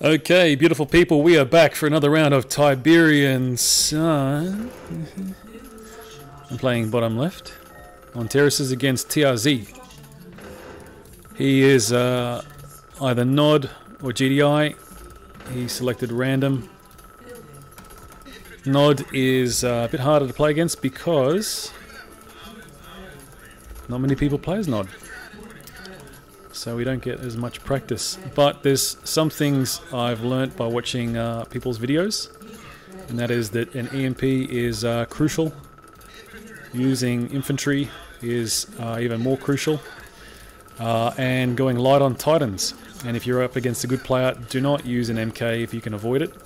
Okay, beautiful people, we are back for another round of Tiberian Sun. I'm playing bottom left on terraces against TRZ. He is either Nod or GDI. He selected random. Nod is a bit harder to play against because not many people play as Nod. So we don't get as much practice. But there's some things I've learnt by watching people's videos, and that is that an EMP is crucial. Using infantry is even more crucial. And going light on Titans. And if you're up against a good player, do not use an MK if you can avoid it.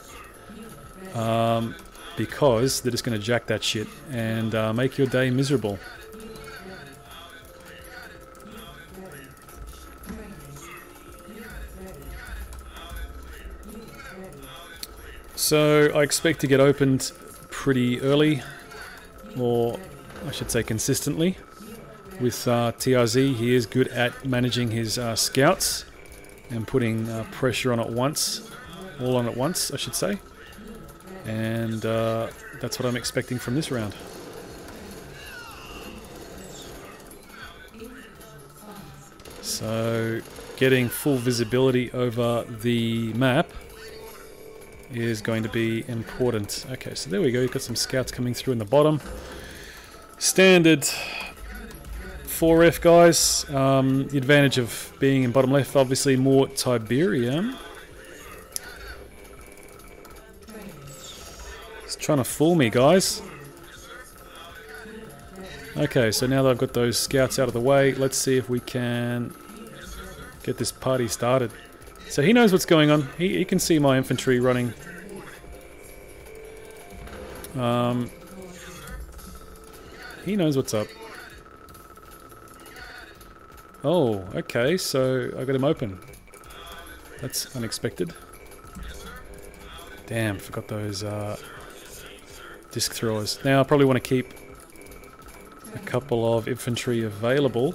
Because they're just going to jack that shit and make your day miserable. So I expect to get opened pretty early, or I should say consistently, with TRZ. He is good at managing his scouts and putting pressure on at once, all on at once I should say, and that's what I'm expecting from this round. So getting full visibility over the map is going to be important. Okay, so there we go. You've got some scouts coming through in the bottom. Standard 4F guys. The advantage of being in bottom left, obviously more Tiberian. It's trying to fool me, guys. Okay, so now that I've got those scouts out of the way, let's see if we can get this party started. So he knows what's going on. He can see my infantry running. He knows what's up. Oh, okay, so I got him open. That's unexpected. Damn, forgot those disc throwers. Now I probably want to keep a couple of infantry available.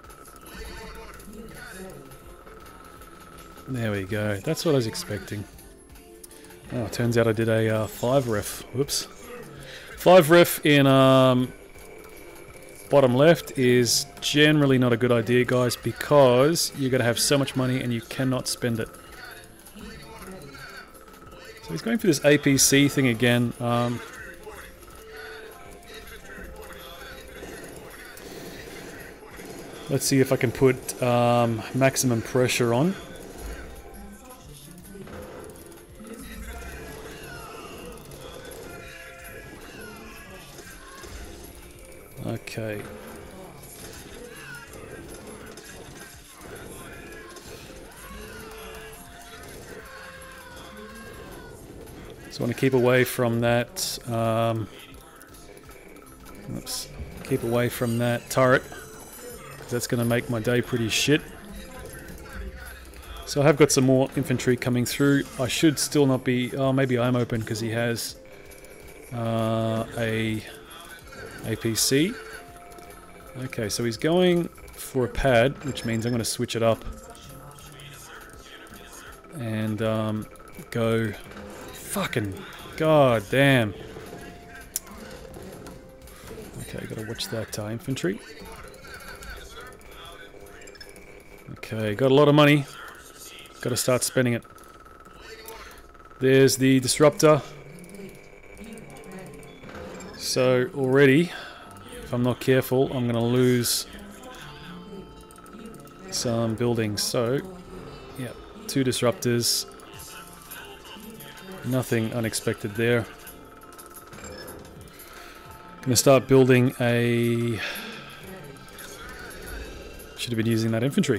There we go. That's what I was expecting. Oh, turns out I did a 5 ref. Whoops. 5 ref in bottom left is generally not a good idea, guys, because you're going to have so much money and you cannot spend it. So he's going for this APC thing again. Let's see if I can put maximum pressure on. Okay. So I want to keep away from that. Oops. Keep away from that turret, because that's going to make my day pretty shit. So I have got some more infantry coming through. I should still not be. Oh, maybe I'm open because he has a APC. Okay, so he's going for a pad, which means I'm going to switch it up and go. Fucking god damn. Okay, gotta watch that infantry. Okay, got a lot of money. Gotta start spending it. There's the disruptor. So already, if I'm not careful, I'm going to lose some buildings. So, yeah, 2 disruptors. Nothing unexpected there. I'm going to start building a... Should have been using that infantry.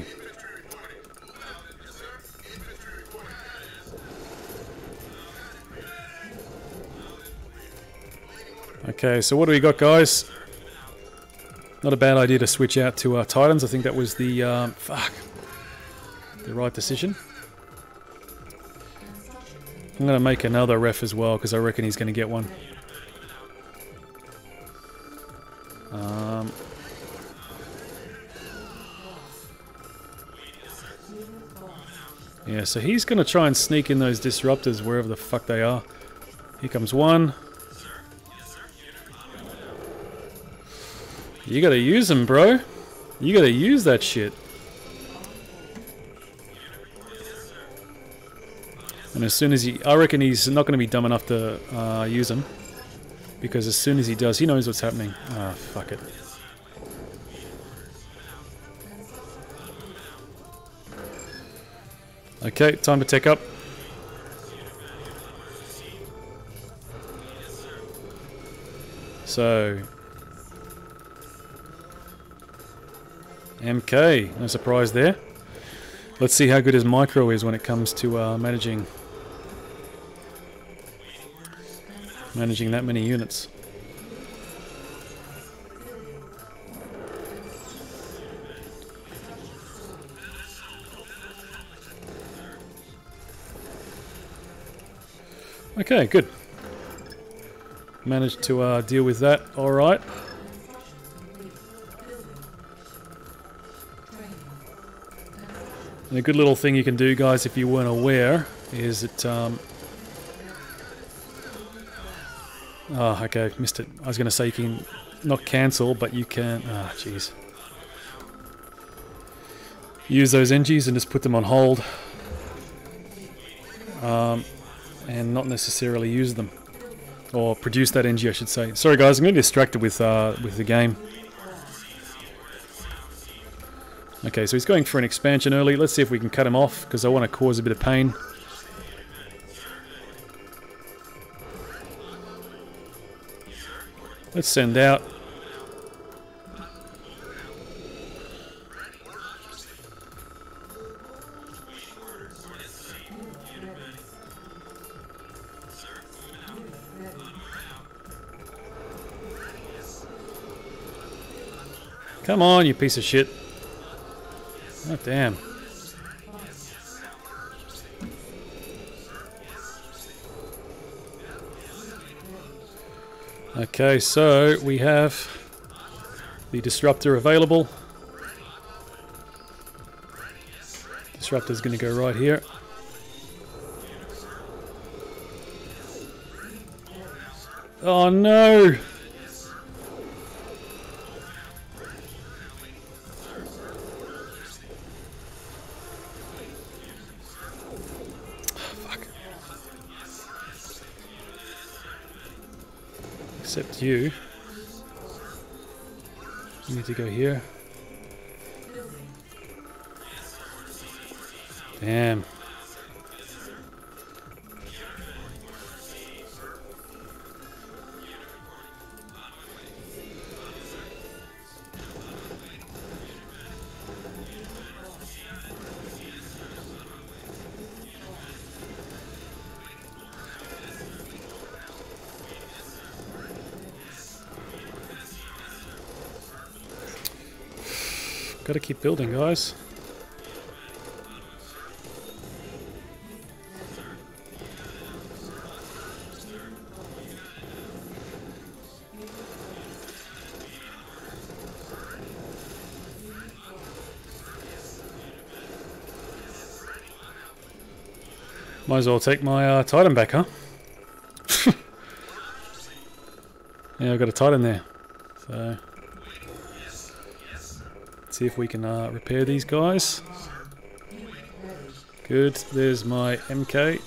Okay, so what do we got, guys? Not a bad idea to switch out to Titans. I think that was the the right decision. I'm going to make another ref as well because I reckon he's going to get one. Yeah, so he's going to try and sneak in those disruptors wherever the fuck they are. Here comes one. You gotta use them, bro. You gotta use that shit. And as soon as he... I reckon he's not going to be dumb enough to use them. Because as soon as he does, he knows what's happening. Ah, fuck it. Okay, time to tech up. So... MK, no surprise there. Let's see how good his micro is when it comes to managing that many units. Okay, good. Managed to deal with that all right. And a good little thing you can do, guys, if you weren't aware, is that... oh, okay, missed it. I was going to say you can not cancel, but you can... ah, jeez. Use those NGs and just put them on hold. And not necessarily use them. Or produce that NG, I should say. Sorry, guys, I'm getting distracted with the game. Okay, so he's going for an expansion early. Let's see if we can cut him off, because I want to cause a bit of pain. Let's send out. Come on, you piece of shit. Oh, damn. Okay, so we have the disruptor available. Disruptor's going to go right here. Oh no! Except you. You need to go here. Damn. Gotta keep building, guys. Might as well take my Titan back, huh? Yeah, I've got a Titan there. So... see if we can repair these guys. Good, there's my MK.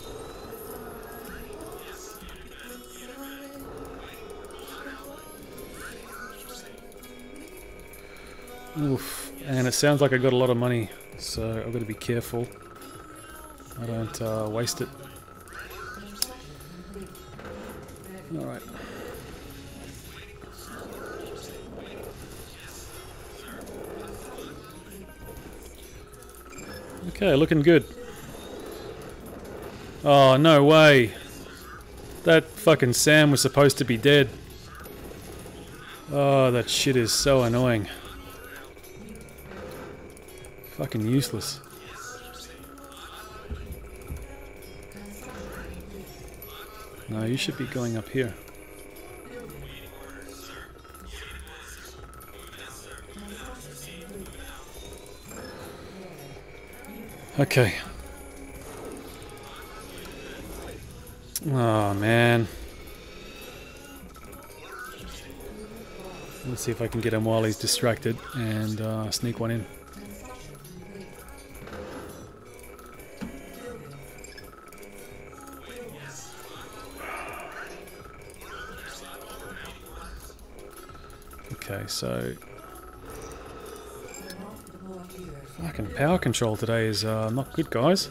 Oof, and it sounds like I got a lot of money, so I've got to be careful I don't waste it. Alright. Okay, looking good. Oh, no way. That fucking Sam was supposed to be dead. Oh, that shit is so annoying. Fucking useless. No, you should be going up here. Okay. Oh, man. Let's see if I can get him while he's distracted and sneak one in. Okay, so... fucking power control today is not good, guys.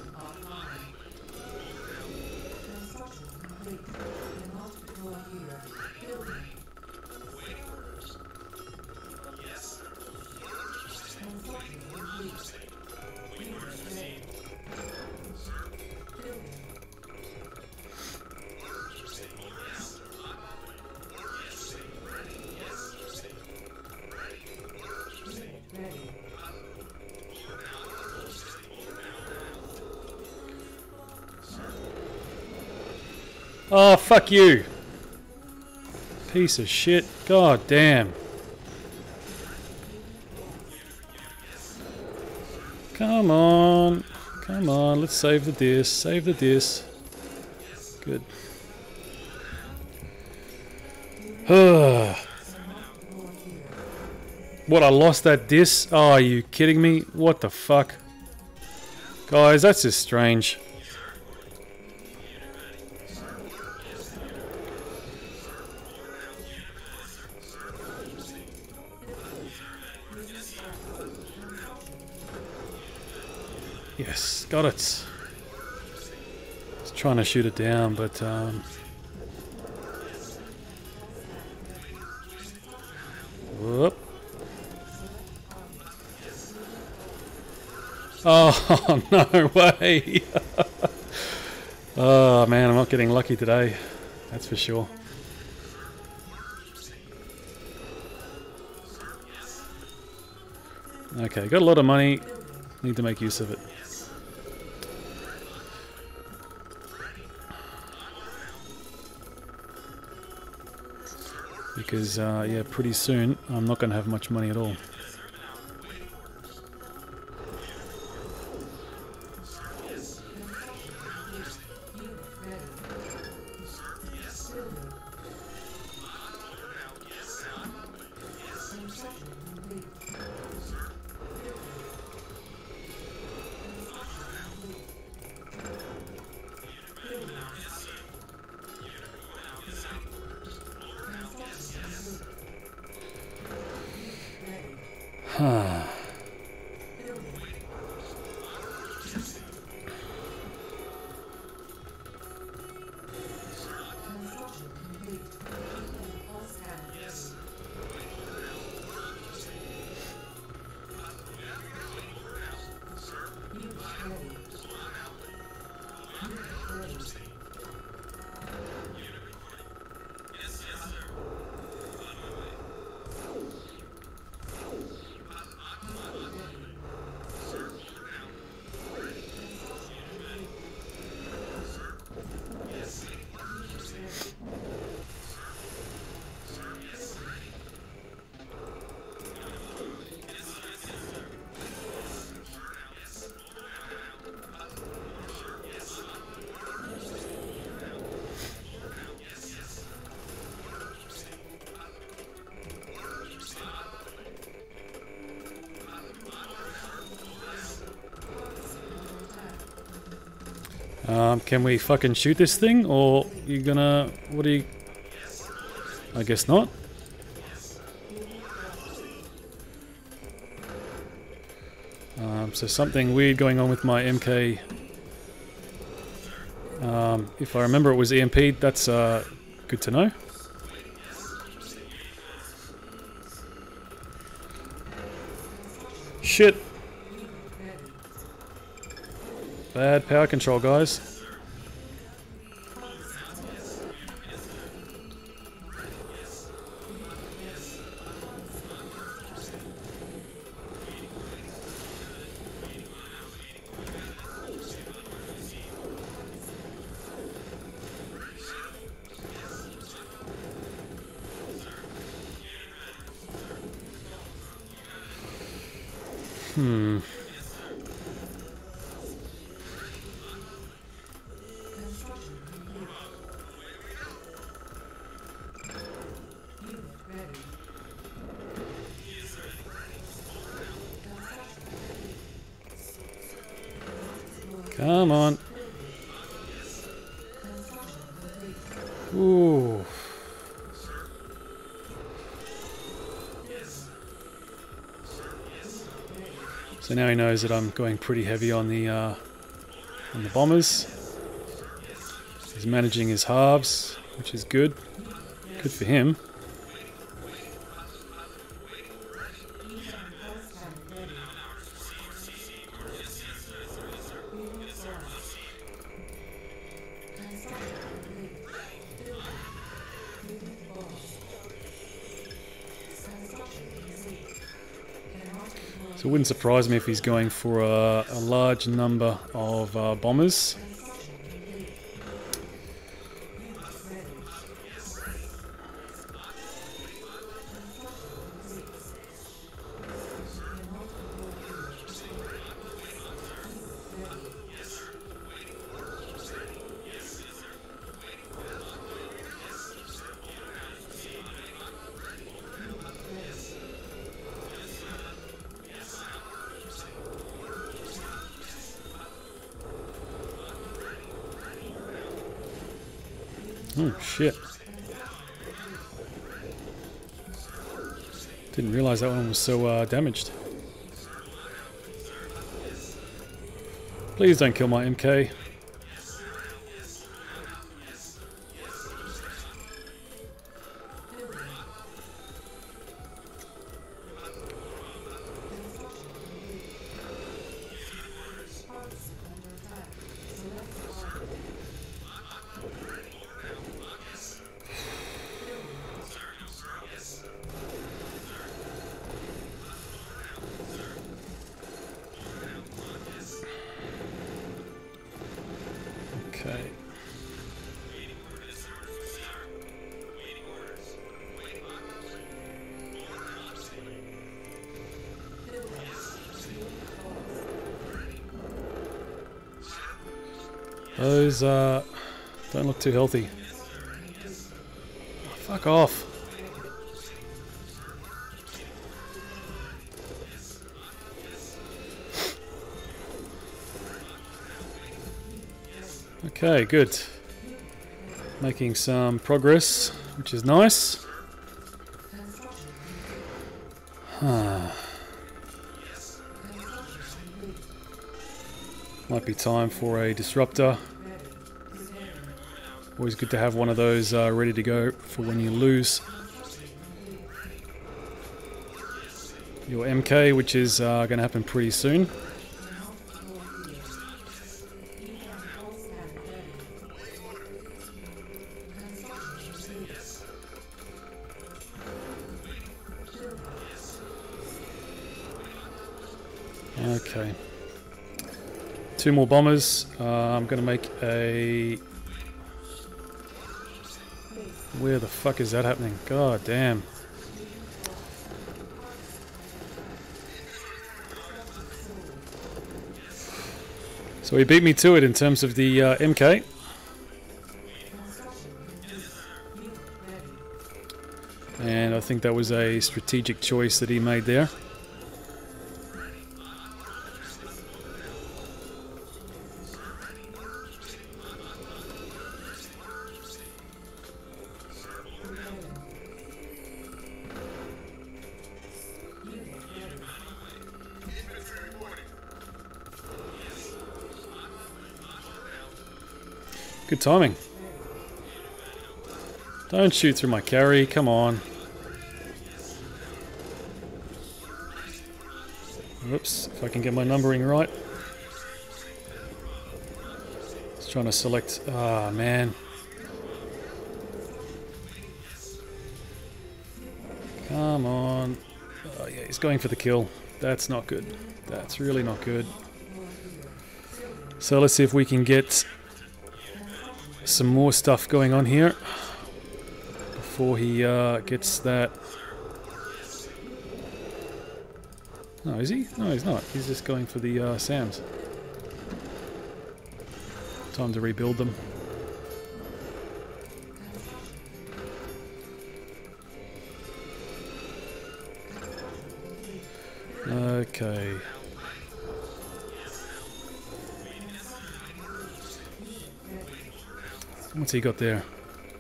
Oh, fuck you! Piece of shit. God damn. Come on. Come on, let's save the disc. Save the disc. Good. What, I lost that disc? Oh, are you kidding me? What the fuck? Guys, that's just strange. Yes, got it. I was trying to shoot it down, but whoop. Oh, no way. Oh man, I'm not getting lucky today. That's for sure. Okay, got a lot of money. Need to make use of it. Because, yeah, pretty soon I'm not going to have much money at all. Huh. Can we fucking shoot this thing, or you gonna... what are you... I guess not. So something weird going on with my MK. If I remember it was EMP'd, that's good to know. Shit! Bad power control, guys. Come on. Ooh. So now he knows that I'm going pretty heavy on the bombers. He's managing his halves, which is good. Good for him. So it wouldn't surprise me if he's going for a large number of bombers. Oh shit. Didn't realize that one was so damaged. Please don't kill my MK. Okay. Those don't look too healthy. Oh, fuck off. Okay, good. Making some progress, which is nice. Might be time for a disruptor. Always good to have one of those ready to go for when you lose your MK, which is going to happen pretty soon. Okay. 2 more bombers. I'm going to make a... Where the fuck is that happening? God damn. So he beat me to it in terms of the MK. And I think that was a strategic choice that he made there. Good timing. Don't shoot through my carry, come on. Whoops, if I can get my numbering right. Just trying to select, ah man. Come on. Oh yeah, he's going for the kill. That's not good. That's really not good. So let's see if we can get some more stuff going on here before he gets that. No, is he? No, he's not. He's just going for the SAMs. Time to rebuild them. Okay. What's he got there?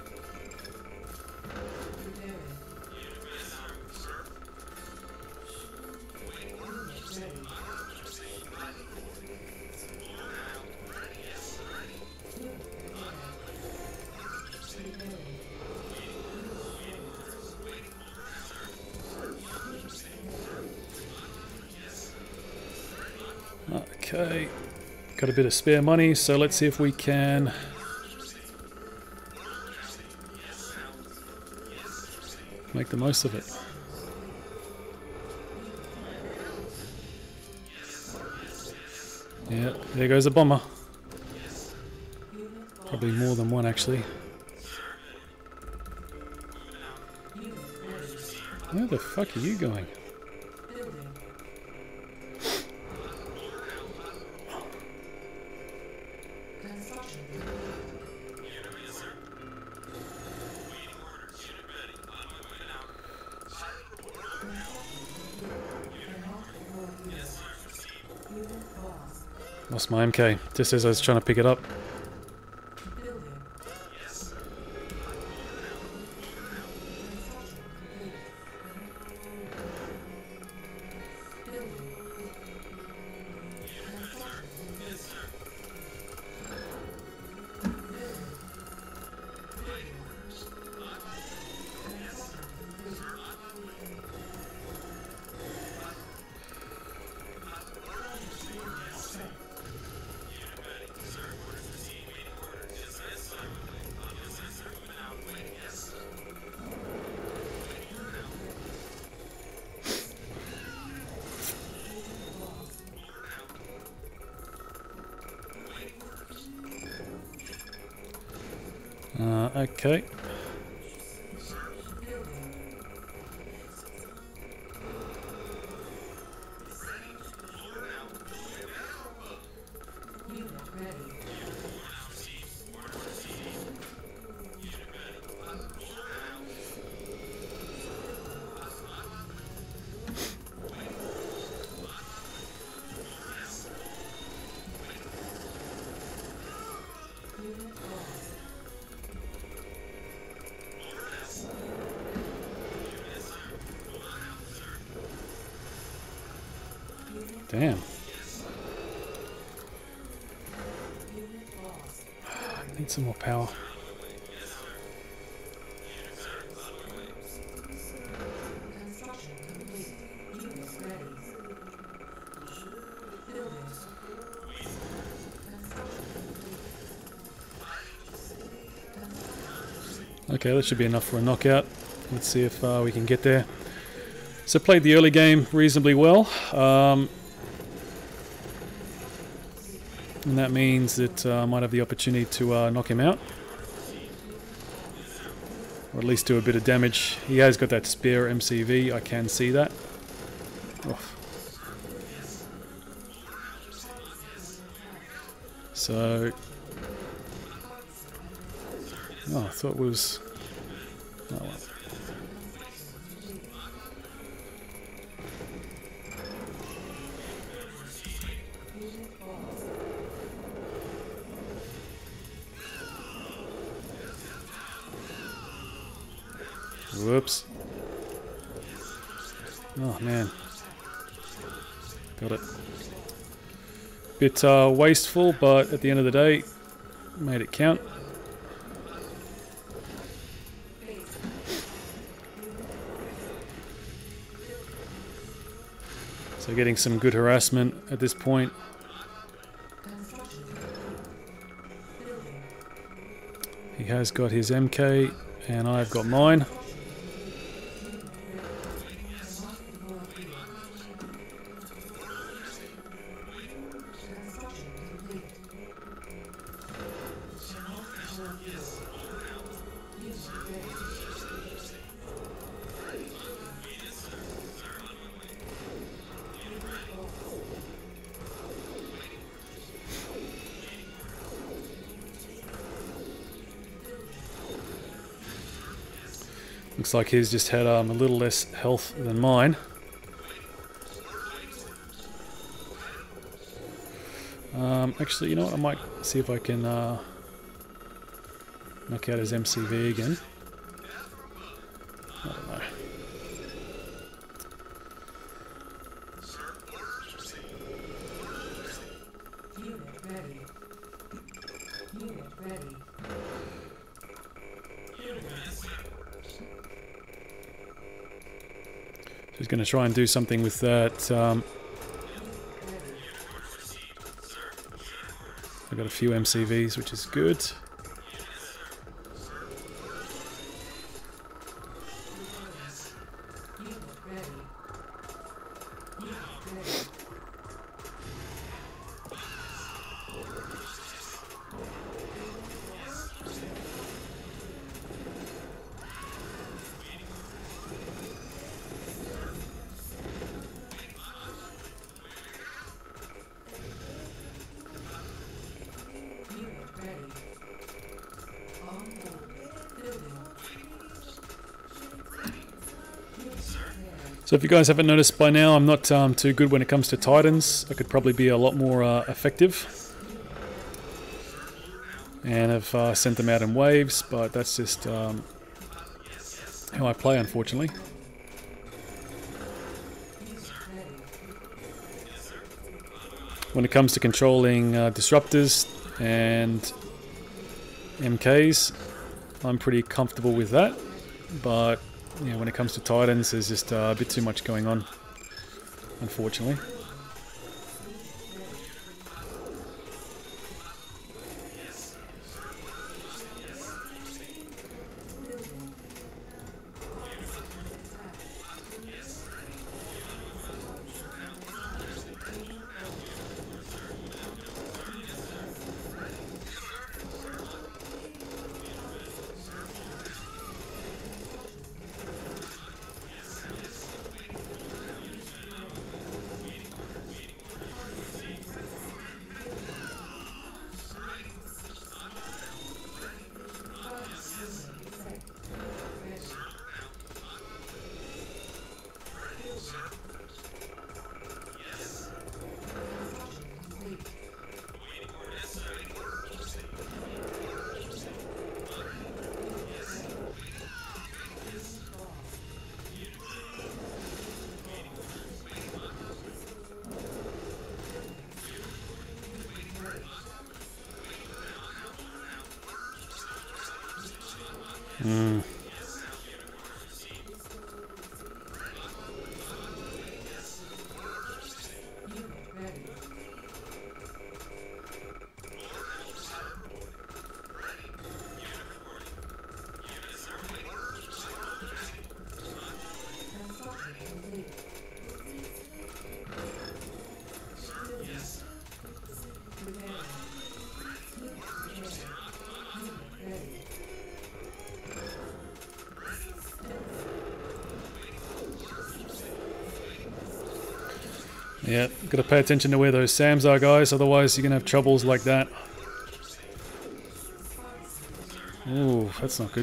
Okay, got a bit of spare money, so let's see if we can make the most of it. Yeah, there goes a bomber. Probably more than one, actually. Where the fuck are you going? Lost my MK, just as I was trying to pick it up. Okay. Damn. I need some more power. Okay, that should be enough for a knockout. Let's see if we can get there. So played the early game reasonably well. And that means that I might have the opportunity to knock him out. Or at least do a bit of damage. He has got that spare MCV, I can see that. Oof. So... oh, I thought it was... oh, well. Whoops. Oh man. Got it. Bit wasteful, but at the end of the day, made it count. So getting some good harassment at this point. He has got his MK and I've got mine. Looks like he's just had a little less health than mine. Actually, you know what? I might see if I can Knock out his MCV again. I don't know. He's going to try and do something with that. I've got a few MCVs, which is good. So if you guys haven't noticed by now, I'm not too good when it comes to Titans. I could probably be a lot more effective. And I've sent them out in waves, but that's just how I play, unfortunately. When it comes to controlling disruptors and MKs, I'm pretty comfortable with that. But yeah, when it comes to Titans, there's just a bit too much going on, unfortunately. Yeah, got to pay attention to where those SAMs are, guys, otherwise you're going to have troubles like that. Ooh, that's not good.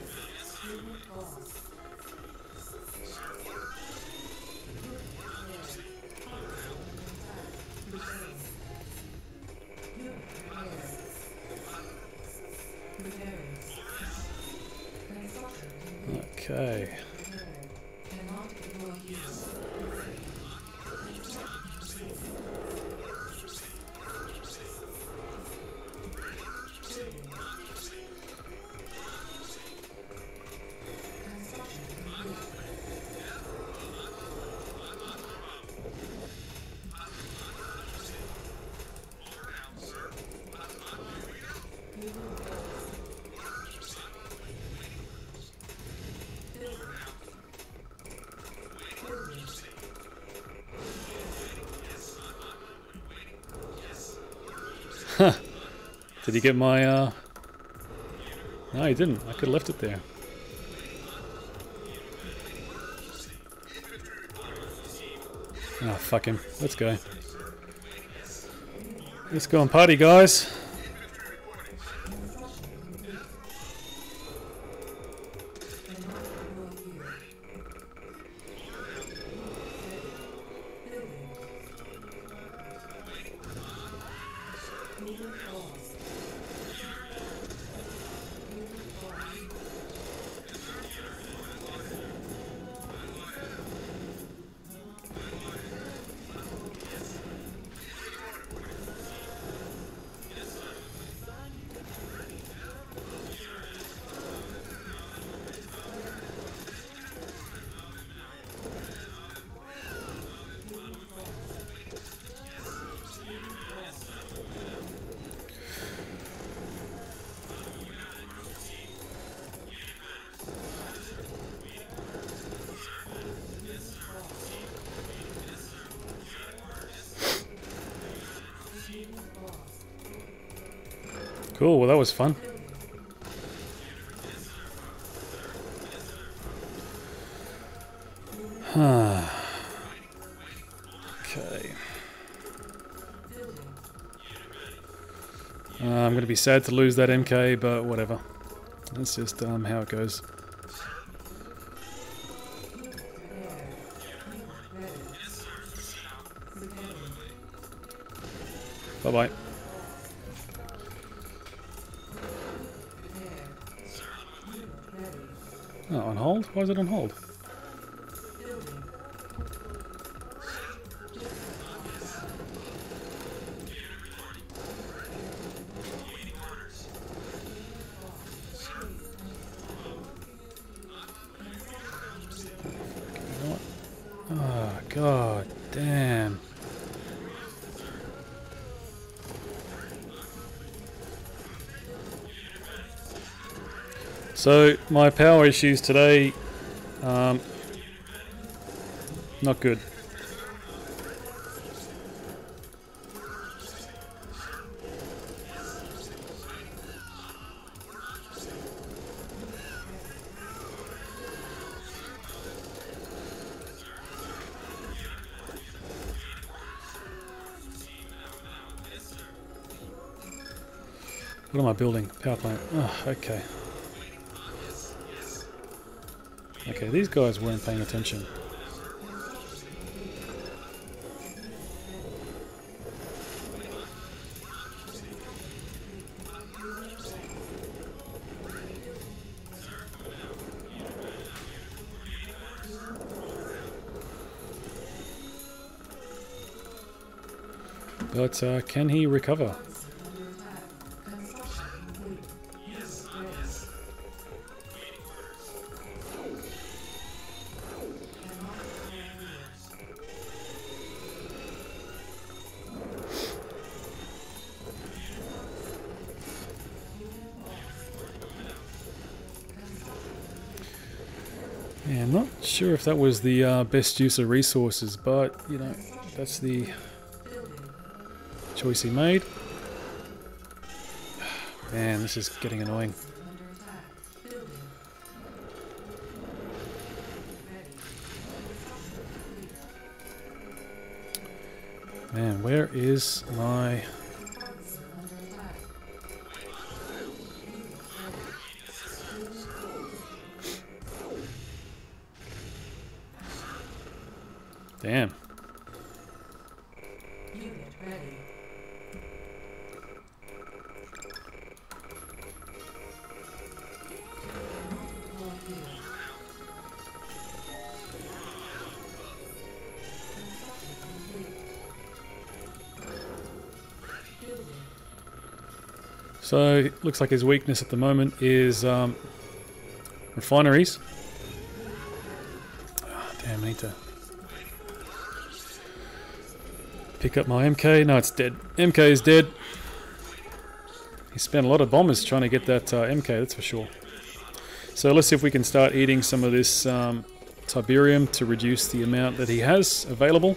Okay. Huh. Did he get my, No, he didn't. I could have left it there. Oh, fuck him. Let's go. Let's go and party, guys. Cool, well that was fun. Okay. I'm going to be sad to lose that MK, but whatever. That's just how it goes. Bye-bye. Oh, on hold? Why is it on hold? Oh, god damn. So, my power issues today, not good. What am I building? Power plant. Oh, okay. Okay, these guys weren't paying attention. But can he recover? Yeah, I'm not sure if that was the best use of resources, but, you know, that's the choice he made. Man, this is getting annoying. Man, where is my... Damn. So, it looks like his weakness at the moment is refineries. Oh, damn, I need to pick up my MK. No, it's dead. MK is dead. He spent a lot of bombers trying to get that MK, that's for sure. So let's see if we can start eating some of this Tiberium to reduce the amount that he has available.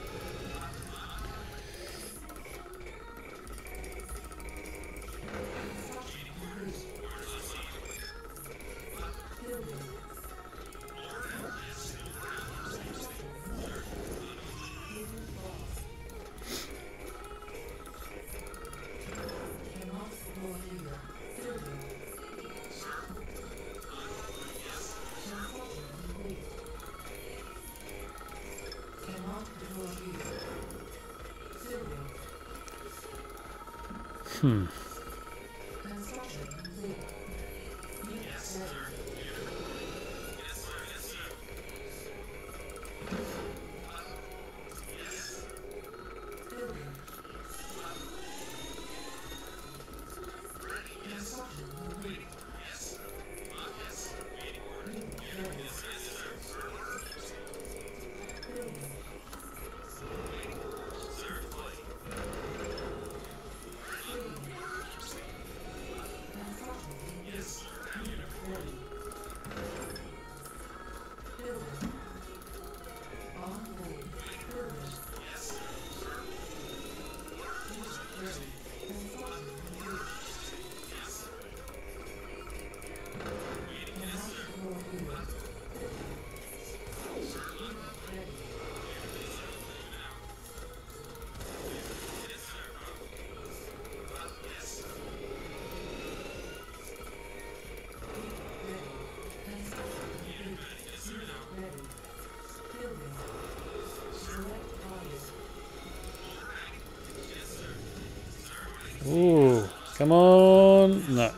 Ooh, come on. No.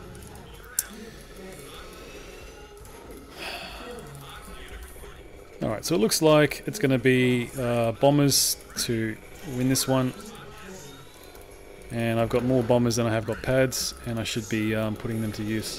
Alright, so it looks like it's going to be bombers to win this one. And I've got more bombers than I have got pads, and I should be putting them to use.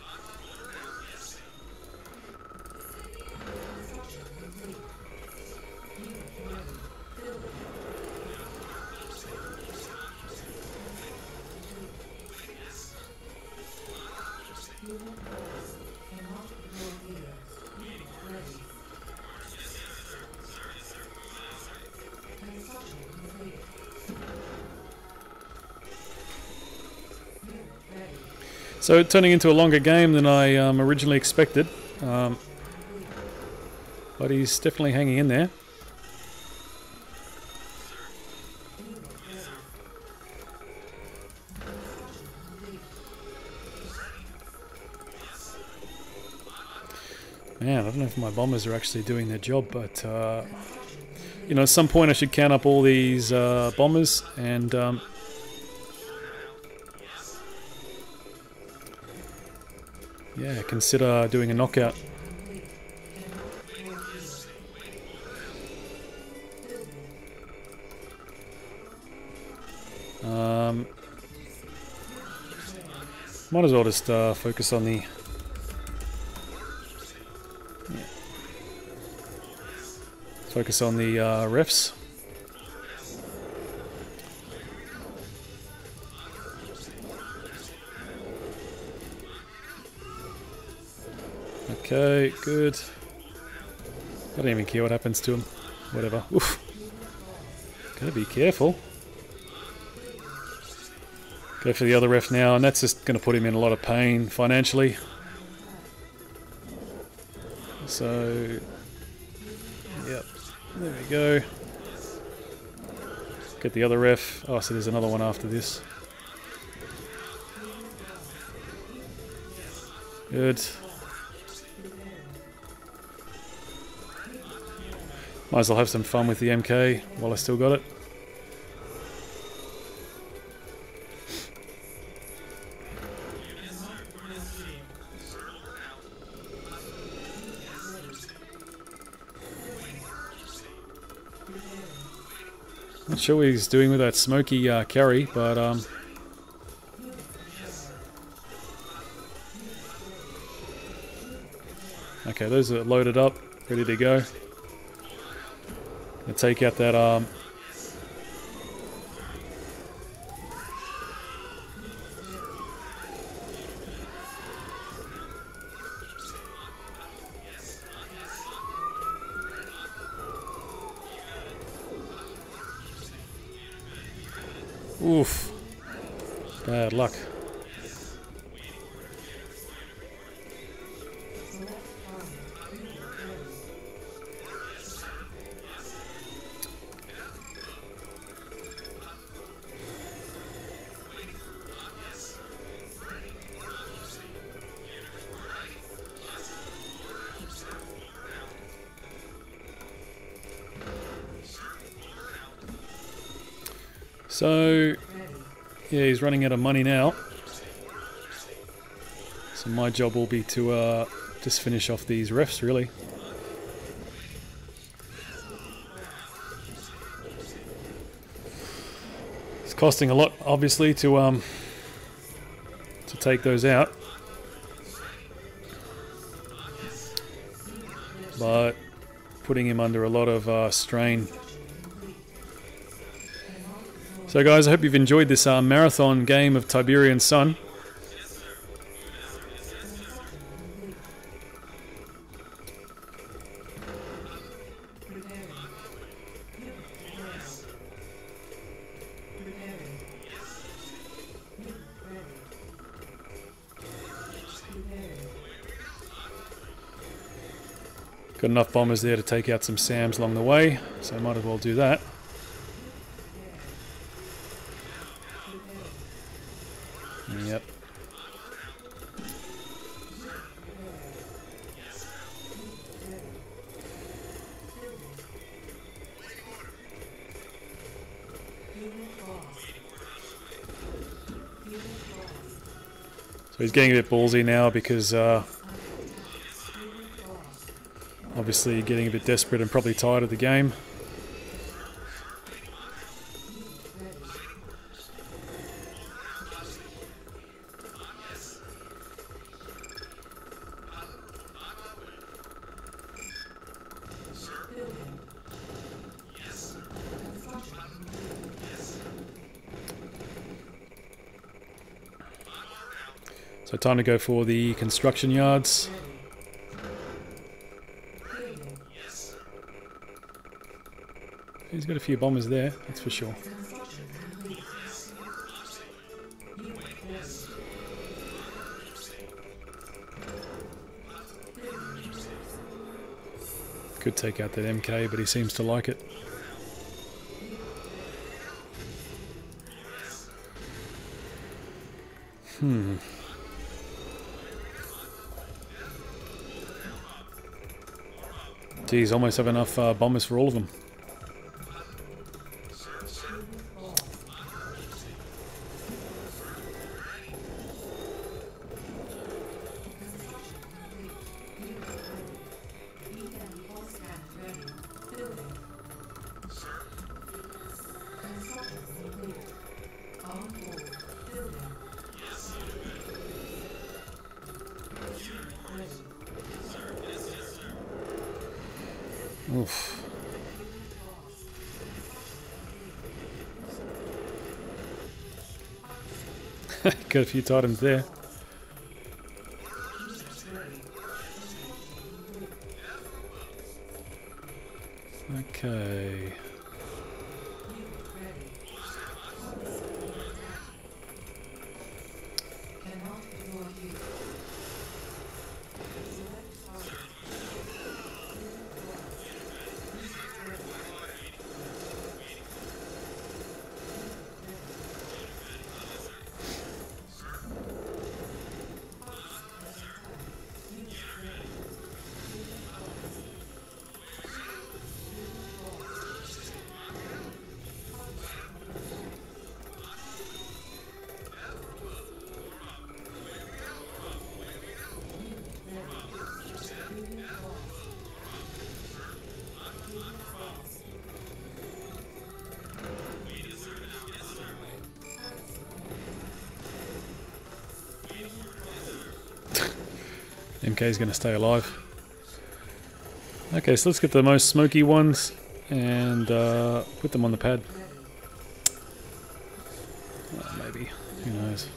So turning into a longer game than I originally expected, but he's definitely hanging in there. Man, I don't know if my bombers are actually doing their job, but you know, at some point I should count up all these bombers and yeah, consider doing a knockout. Might as well just focus on the... Focus on the refs. Okay, good. I don't even care what happens to him. Whatever. Oof. Gotta be careful. Go for the other ref now, and that's just going to put him in a lot of pain financially. So, yep, there we go. Get the other ref. Oh, so there's another one after this. Good. Might as well have some fun with the MK while I still got it. Not sure what he's doing with that smoky carry, but okay, those are loaded up, ready to go. Gonna take out that oof. Bad luck. So, yeah, he's running out of money now. So my job will be to just finish off these refs, really. It's costing a lot, obviously, to take those out. But putting him under a lot of strain. So guys, I hope you've enjoyed this marathon game of Tiberian Sun. Got enough bombers there to take out some SAMs along the way, so I might as well do that. Yep. So he's getting a bit ballsy now because obviously getting a bit desperate and probably tired of the game. So time to go for the construction yards. He's got a few bombers there, that's for sure. Could take out that MK, but he seems to like it. Geez, almost have enough bombers for all of them. Oof. Got a few items there. Okay. MK is going to stay alive. Okay, so let's get the most smoky ones and put them on the pad. Maybe. Who knows?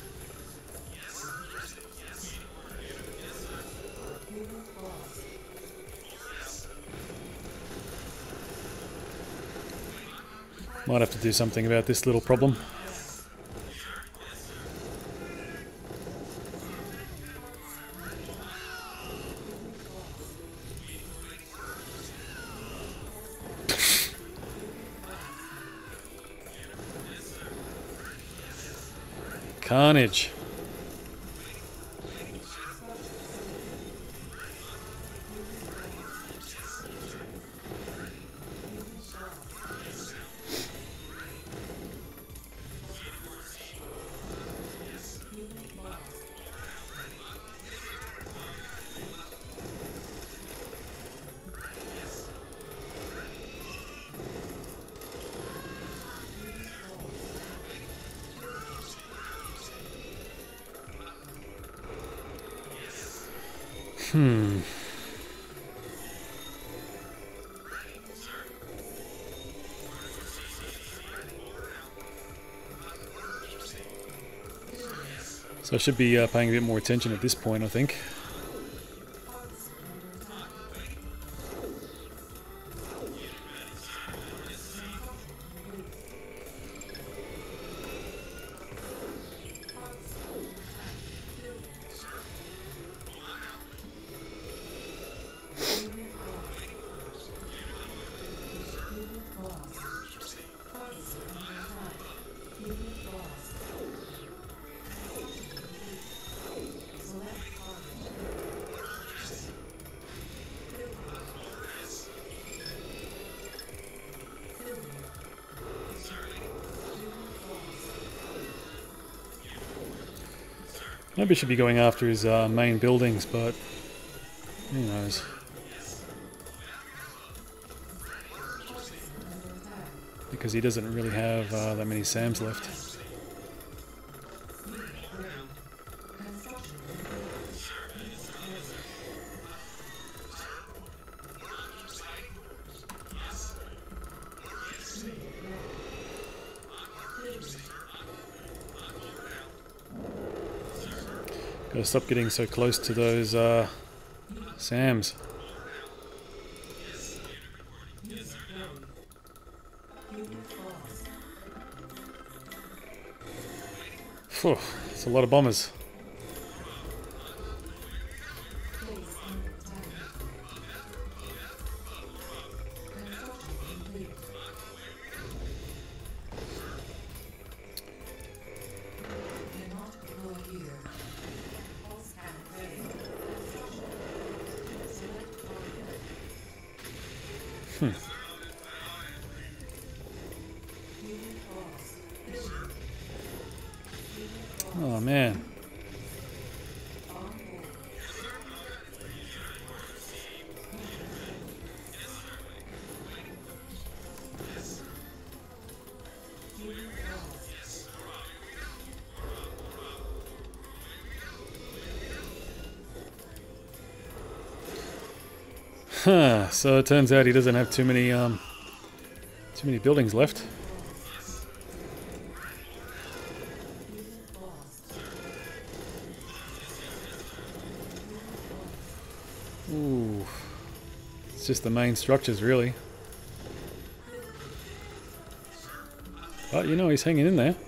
Might have to do something about this little problem. Carnage. So I should be paying a bit more attention at this point, I think. Maybe I should be going after his main buildings, but who knows. Because he doesn't really have that many SAMs left. Gotta stop getting so close to those SAMs. Phew, it's a lot of bombers. Oh man. Huh, so it turns out he doesn't have too many buildings left. Ooh, it's just the main structures, really. But you know, he's hanging in there.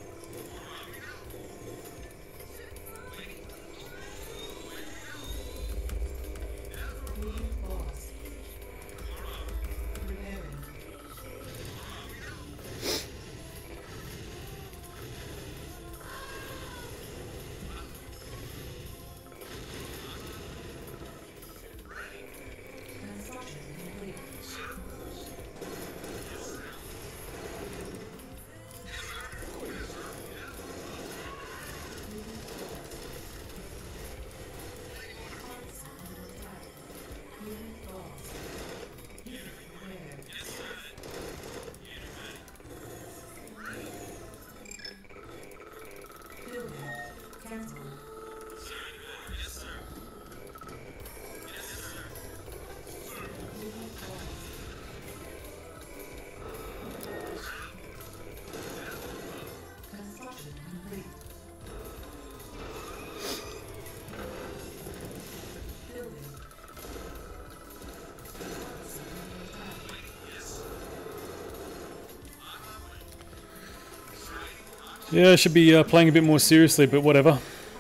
Yeah, I should be playing a bit more seriously, but whatever.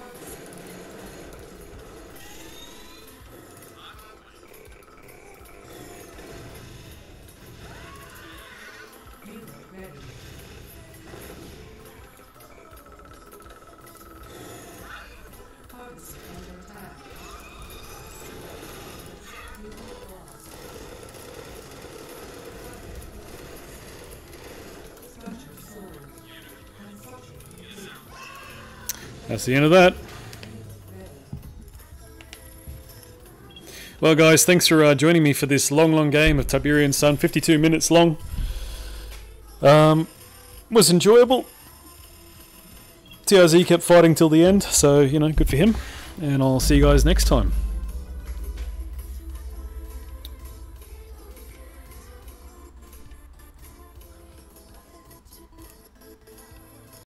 That's the end of that. Well guys, thanks for joining me for this long game of Tiberian Sun, 52 minutes long. Was enjoyable. TRZ kept fighting till the end, so, you know, good for him. And I'll see you guys next time.